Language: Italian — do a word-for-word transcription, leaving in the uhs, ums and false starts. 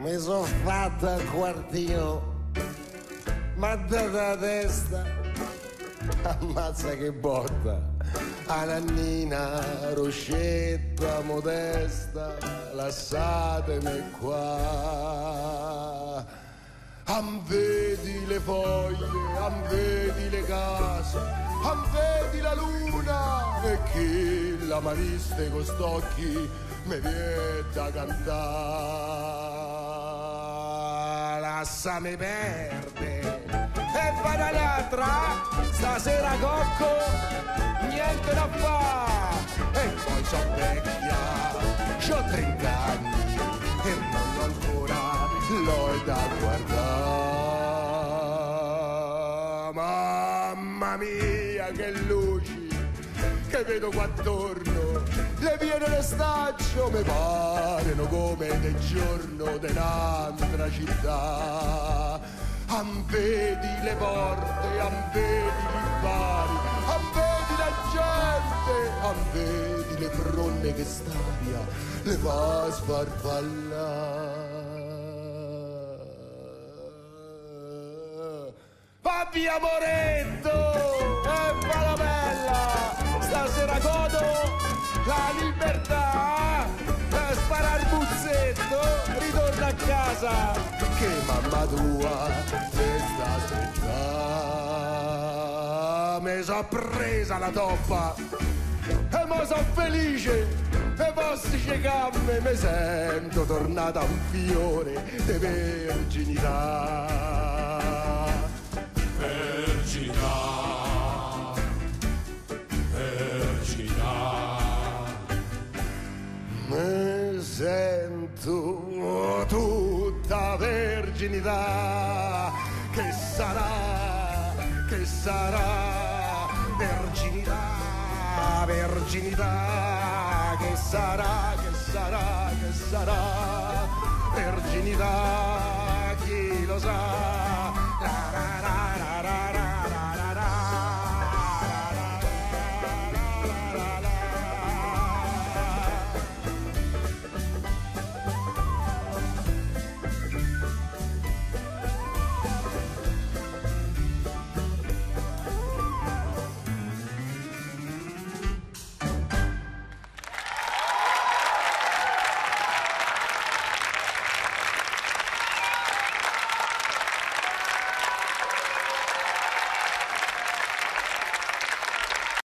mi sono fatta il quartino, ma data testa, ammazza che botta, a Nannina, Roscetta, Modesta, lasciatemi qua. Am vedi le foglie, am vedi le case, am vedi la luna, e chi la mariste con st'occhi mi viene da cantare. Lasciami perdere e vado all'altra, stasera cocco, niente da fare. E poi sono vecchia, c'ho trent'anni e non ho ancora l'ho da guardare. Mamma mia che luci che vedo qua attorno, le vie nello staccio mi parano come del giorno di un'altra città. Am vedi le porte, am vedi gli bari, am vedi la gente, am vedi le fronde che staria le fa sfarfallare. Va via Moretto e fa la bella, stasera godo la libertà, per sparare il buzzetto, ritorno a casa, che mamma tua te sta aspettando. Mi so presa la toppa e mo so felice, e posso ciecarmi, mi sento tornata un fiore di verginità. Verginità, verginità. Mi sento tutta verginità, che sarà, che sarà, verginità, verginità, che sarà, che sarà, che sarà, verginità, chi lo sa.